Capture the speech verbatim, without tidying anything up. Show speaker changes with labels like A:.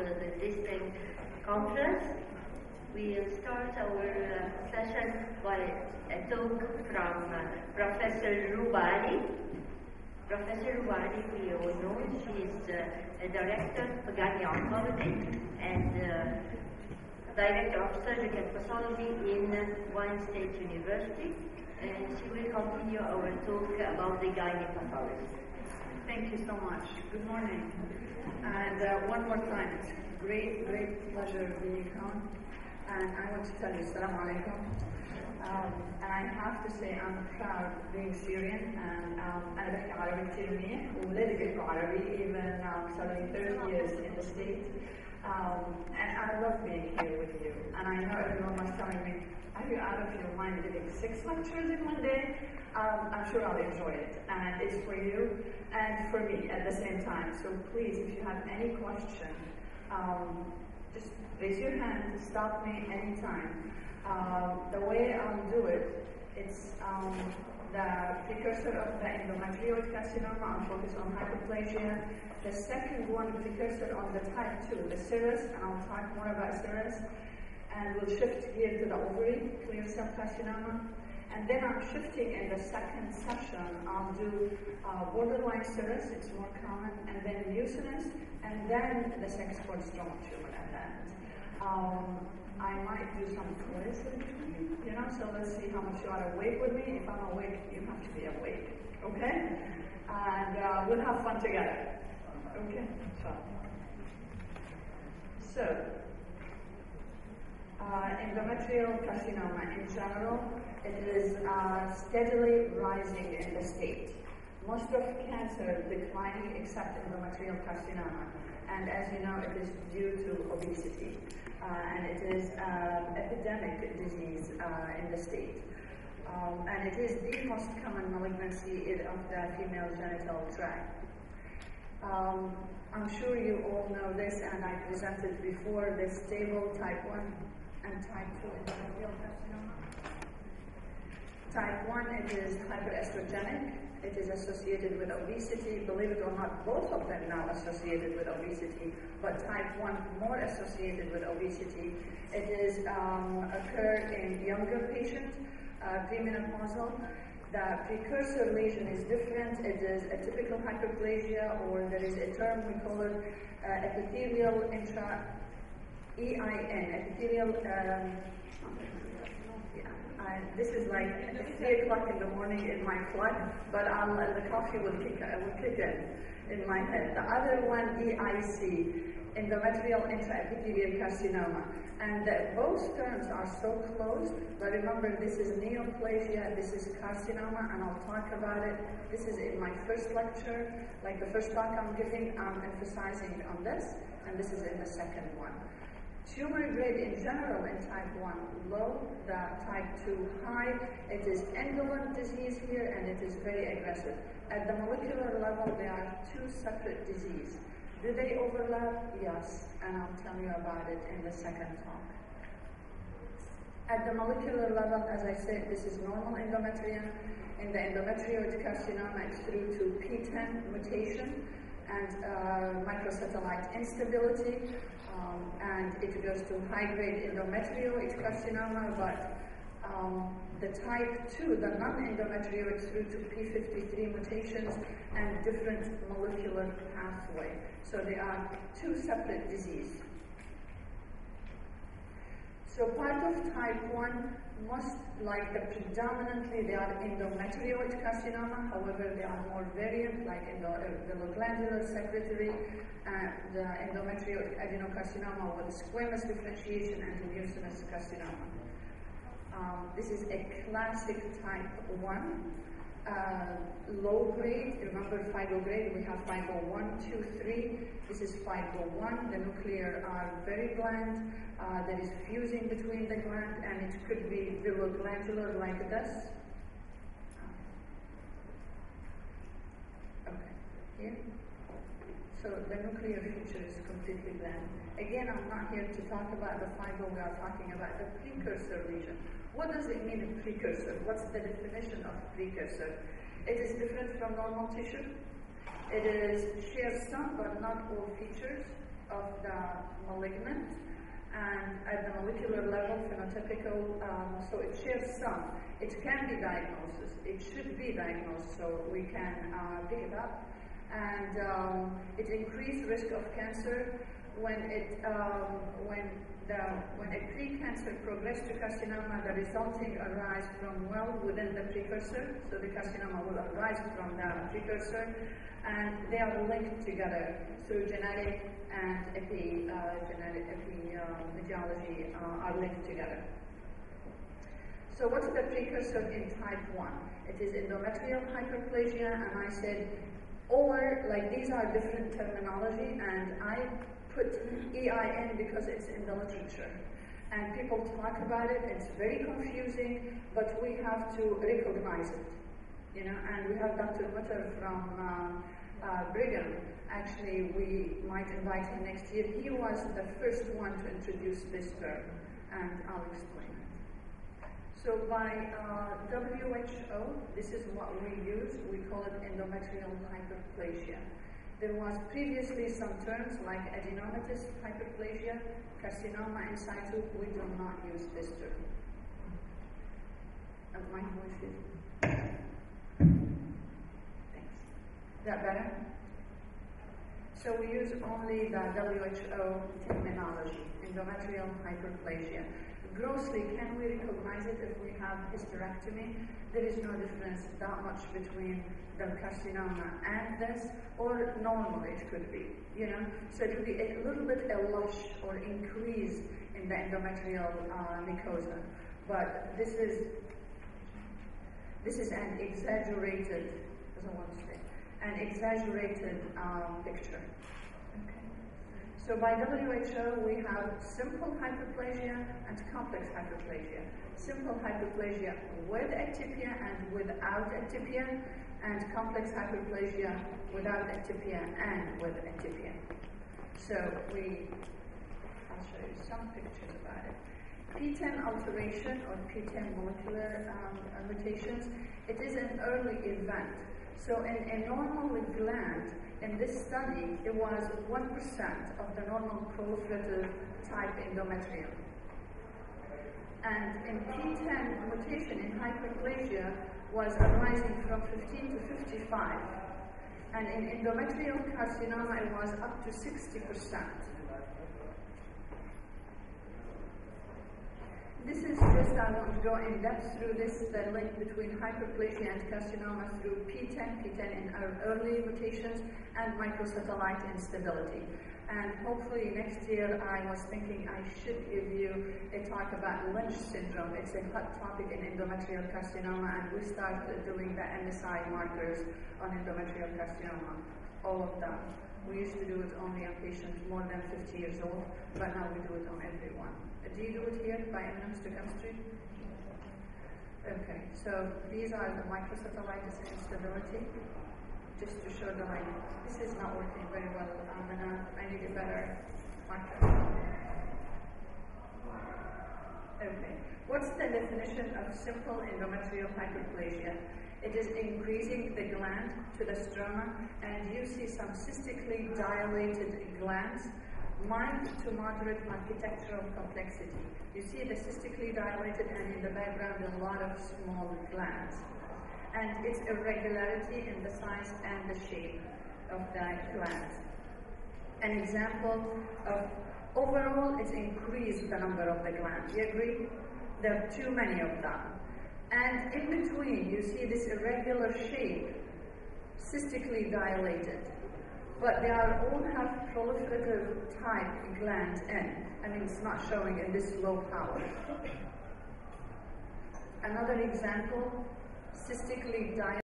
A: uh, the district conference. We'll start our uh, session by a talk from uh, Professor Rubali. Professor Rubali, we all know, she is uh, a director of Gynecology Oncology and uh, director of surgical pathology in Wayne State University. And she will continue our talk about the gynecology pathology.
B: Thank you so much. Good morning. And uh, one more time, it's great, great pleasure being on. And I want to tell you, Assalamu alaikum. Um, and I have to say I'm proud being Syrian, and um, أنا بحكي عربي كتير منيح وولادي بيحكوا عربي, even um, صار لي thirty years in the States. Um, and I love being here with you. And I know everyone was telling me, are you out of your mind giving six lectures in one day? Um, I'm sure I'll enjoy it. And it's for you and for me at the same time. So please, if you have any question, um, just raise your hand, stop me anytime. Um, the way I'll do it, it's um, the precursor of the endometrioid carcinoma. I'll focus on hyperplasia. The second one, precursor on the type two, the serous, and I'll talk more about serous. And we'll shift here to the ovary, clear cell carcinoma. And then I'm shifting in the second session. I'll do uh, borderline serous, it's more common, and then mucinous, and then the sex cord stromal tumor at the end. Um, I might do some quiz in between, you know, so let's see how much you are awake with me. If I'm awake, you have to be awake, okay? And uh, we'll have fun together, okay? So, so uh, endometrial carcinoma in general, it is uh, steadily rising in the state. Most of cancer declining except endometrial carcinoma. And as you know, it is due to obesity. Uh, and it is an uh, epidemic disease uh, in the state. Um, and it is the most common malignancy of the female genital tract. Um, I'm sure you all know this, and I presented before this table, type one and type two endometrial carcinoma. Type one, it is hyperestrogenic. It is associated with obesity. Believe it or not, both of them now associated with obesity, but type one more associated with obesity. It is um, occur in younger patients, uh, premenopausal. The precursor lesion is different. It is a typical hyperplasia, or there is a term we call it uh, epithelial intra, E I N, epithelial. Um, Uh, this is like three o'clock in the morning in my clock, but I'll, uh, the coffee will kick, uh, will kick in in my head. The other one, E I C, endometrial intraepithelial carcinoma. And uh, both terms are so close, but remember, this is neoplasia, this is carcinoma, and I'll talk about it. This is in my first lecture, like the first talk I'm giving, I'm emphasizing on this, and this is in the second one. Tumor grade in general in type one, low. The type two, high. It is indolent disease here, and it is very aggressive. At the molecular level, they are two separate diseases. Do they overlap? Yes, and I'll tell you about it in the second talk. At the molecular level, as I said, this is normal endometrium. In the endometrioid carcinoma, it's through to P ten mutation and uh, microsatellite instability. Um, and it goes to high-grade endometrioid carcinoma, but um, the type two, the non-endometrioid, through to P fifty-three mutations and different molecular pathway. So they are two separate diseases. So part of type one, most like the predominantly they are endometrioid carcinoma, however they are more variant like endoglandular secretory and the endometrioid adenocarcinoma with squamous differentiation and mucinous carcinoma. Um, this is a classic type one. Uh, low grade, remember FIGO grade, we have FIGO one, two, three. This is FIGO one. The nuclear are very bland. Uh, there is fusing between the gland, and it could be viloglandular like this. Okay, here. So the nuclear feature is completely bland. Again, I'm not here to talk about the FIGO, we are talking about the precursor lesion. What does it mean in precursor? What's the definition of precursor? It is different from normal tissue. It is shares some but not all features of the malignant, and at the molecular level, phenotypical, um, so it shares some. It can be diagnosed, it should be diagnosed, so we can uh, pick it up. And um, it increased risk of cancer when it um, when the when a pre-cancer progressed to carcinoma, the resulting arise from well within the precursor. So the carcinoma will arise from the precursor, and they are linked together through genetic and epi uh, genetic epidemiology uh, are linked together. So what's the precursor in type one? It is endometrial hyperplasia, and I said, or like these are different terminology, and I put E I N because it's in the literature. And people talk about it, it's very confusing, but we have to recognize it. You know, and we have Doctor Mutter from uh, uh, Brigham. Actually, we might invite him next year. He was the first one to introduce this term, and I'll explain it. So by uh, W H O, this is what we use. We call it endometrial hyperplasia. There was previously some terms like adenomatous hyperplasia, carcinoma in situ. We do not use this term. And my voice is. Thanks. Is that better? So we use only the W H O terminology, endometrial hyperplasia. Grossly, can we recognize it if we have hysterectomy? There is no difference that much between the carcinoma and this, or normal it could be, you know? So it could be a little bit a lush or increase in the endometrial uh, mucosa. But this is, this is an exaggerated, as I want to say, an exaggerated um, picture. So by W H O, we have simple hyperplasia and complex hyperplasia. Simple hyperplasia with ectypia and without ectypia, and complex hyperplasia without ectypia and with ectypia. So we, I'll show you some pictures about it. P ten alteration or P ten molecular um, mutations, it is an early event. So in a normal gland, in this study, it was one percent of the normal proliferative type endometrium. And in P ten mutation in hyperplasia was arising from fifteen to fifty-five. And in endometrial carcinoma, it was up to sixty percent. This is just, I won't go in depth through this, the link between hyperplasia and carcinoma through P ten, P ten in our early mutations, and microsatellite instability. And hopefully next year, I was thinking I should give you a talk about Lynch syndrome. It's a hot topic in endometrial carcinoma, and we started doing the M S I markers on endometrial carcinoma, all of them. We used to do it only on patients more than fifty years old, but now we do it on everyone. Do you do it here by immunohistochemistry? Okay, so these are the microsatellitis instability. Just to show the like, this is not working very well. I'm gonna, I need a better marker. Okay, what's the definition of simple endometrial hyperplasia? It is increasing the gland to the stroma, and you see some cystically dilated glands, mild to moderate architectural complexity. You see the cystically dilated, and in the background a lot of small glands. And it's irregularity in the size and the shape of the glands. An example of overall, it's increased the number of the glands. You agree? There are too many of them. And in between, you see this irregular shape, cystically dilated. But they are all have proliferative type glands in. I mean, it's not showing in this low power. Another example, cystically dilated.